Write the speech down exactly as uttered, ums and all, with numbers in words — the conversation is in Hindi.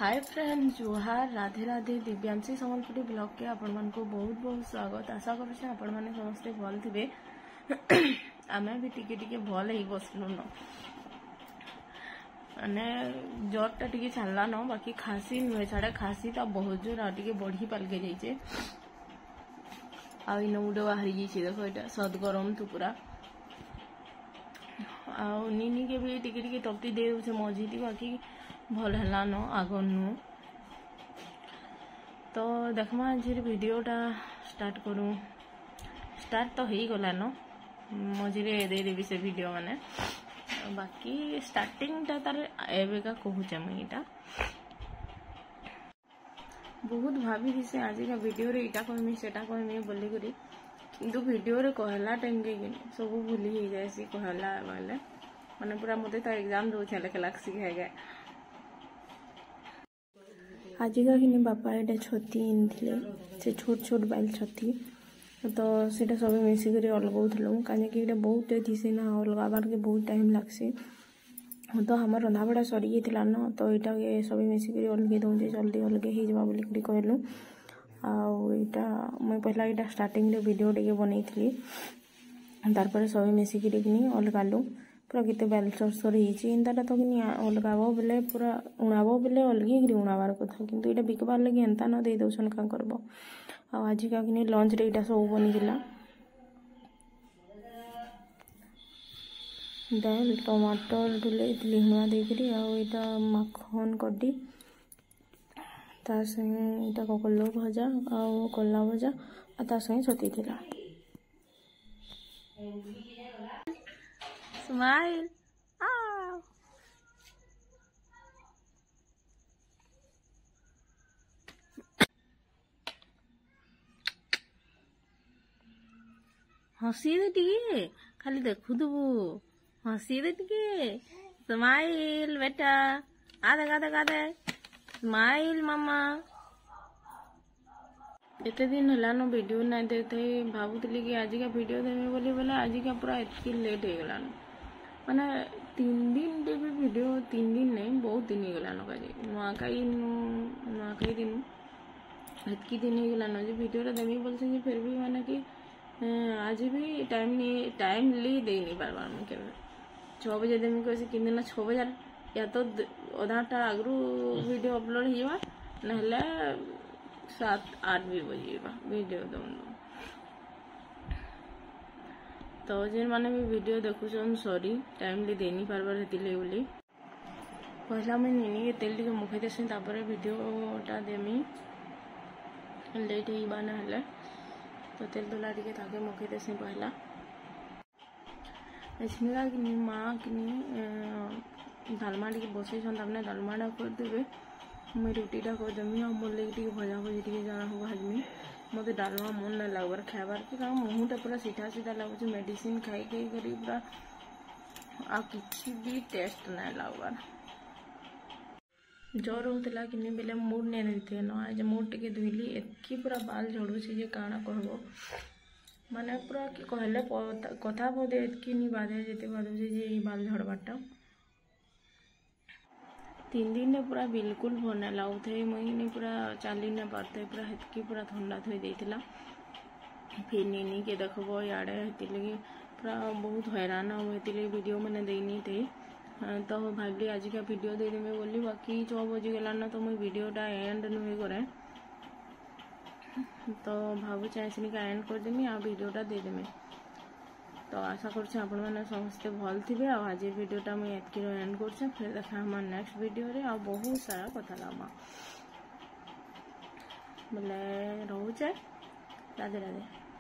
हाय फ्रेंड्स, जोहार, राधे राधे। दिव्यांशी संबलपुरी ब्लॉग के आपण मन को बहुत बहुत स्वागत। आशा करुचे आपण माने समस्ते भल थे। आमे भी टिके टिके भल ही बसलु न माने ज्वरटा टिके छाड़ला न, बाकी खासी नुहे छाड़े। खासीटा बहुत जोर आगे बढ़ी पालके जाइए। आउ गुटे बाहरी जाइए, देख यहाँ सदगरम तो पूरा आनी के भी टिके टिके टपटी दे दे मझी थी, बाकी भल है न आग नु। तो देखमा आज वीडियोटा स्टार्ट करूँ। स्टार्ट तो हो गला न, मझे दे देवी से वीडियो माने। बाकी स्टार्टिंग टा तार एवेका कहूचे मुईटा बहुत भाभी से आज का वीडियो रे इटा कहमी सेटा कहमी बोली करी, किंतु वीडियो रे कहला टाइम के सब भूली ही जाए सी कहला वाले माने पूरा मते तो एग्जाम दो छले के लागसी है गए। आज का कि बापा एटा छती इनथिले से छोट छोट बाइल छती, तो सेटा सब मिसी करी अलगाउथलु काजे कि एटा बहुत थिसे ना अलगाबार के बहुत टाइम लागसी। तो हमर रंधा बड़ा सरी गइथिला न, तो एटा के सब मिसी करी अलगे दउजे जल्दी अलगे ही जबा बोली करी कहलु। आ एटा मैं पहला एटा स्टार्टिंग रे वीडियो टिके बनैथिली, तार पर सब मिसी करी किनी अलगालु। पूरा केते बेल सरसर हिची एंताटा तो किनी अलगाबो बेले पूरा उणाबो बेले अलगी करी उणाबार कथा, किंतु एटा बिकबार लगी एंता न दे दउसन का करबो। आ आज का किनी लंच रे एटा सब बनिगिला। दाल टमाटर डुले लिहुआ देकरी आ एटा माखन कड्डी, तार संगे एटा ककलो भजा आ कला भजा आ तार संगे छती थिला। स्माइल हसी दे टिके खाली देखु दबु, हसी दे टिके। स्माइल बेटा, आधे आधे आधे स्माइल मामा। एते दिन है न वीडियो ना देते, भावुली कि आज का वीडियो देवे बोली बोले आज का पूरा एतकी लेट हो गलान। माने तीन दिन देवे वीडियो, तीन दिन नहीं बहुत दिन हो गलान। नुआखाई नुआखाई दिन एतकी दिन हो गलान जो वीडियो देवी बोलते, फिर भी माने कि आज भी टाइम नहीं टाइम ली दे नहीं पार्बार मुझे छः बजे देमी कैसे कि दिन छः बजे या तो अधाटा आगरू वीडियो अपलोड हुआ ना सात आठ भी बजे वीडियो दौन। तो जिन माने भी वीडियो देखुन सॉरी टाइम ली दे नहीं पार्बार हेती बोली पहला मैं निनी के तेल टी मुखे देसी तापर वीडियोटा देमी लेट होगा ना तो तेल तुला टी ताके मुखे देसी पहला इसमें कि माँ कि डालमा टी बसई तमने डालमाटा करदे मुई रुटीटा करदेमी आ मोर लगे भजा भजी टी जाना हो भाजमी। मत डालमा मन ना लगवार खाबार कि मुहटा पूरा सीधा सीधा लगुच मेडिसिन खाई खाई करी पूरा आ किसी भी टेस्ट ना लगवार। ज्वर होता कि बेले मूड नहीं रही न, आज मूड टे धुली एतकी पूरा बाल झड़ुची जे काଣା कहबो माने पूरा कि कहले कथा बोधे एतकी नहीं बाधे जेते बाधुचे जे बाल झड़बाटा। तीन दिन ने पूरा बिल्कुल भल ना लगुथे, मुई पूरा चली ना पारते, पूरा हेतकी पूरा ठंडा थई देथिला। फिर निनी के देखबो याडे हेती लगी पूरा बहुत हैरान हो हेती लगी वीडियो मैंने देनी थे। तो भाभी आज का वीडियो दे देमे बोली, बाकी छः बजी गला ना तो मुझे वीडियोटा एंड नुहे करे तो भावु चाहे का एंड कर देमी आ वीडियोटा दे देमे। तो आशा करछे आपण माने समस्ते भल थिबे। आ आज वीडियोटा मुझे एतकी एंड करछे, फिर देखा हमार नेक्स्ट वीडियो रे आ बहुत सारा कथा लामा बोले रहूचे। राधे राधे।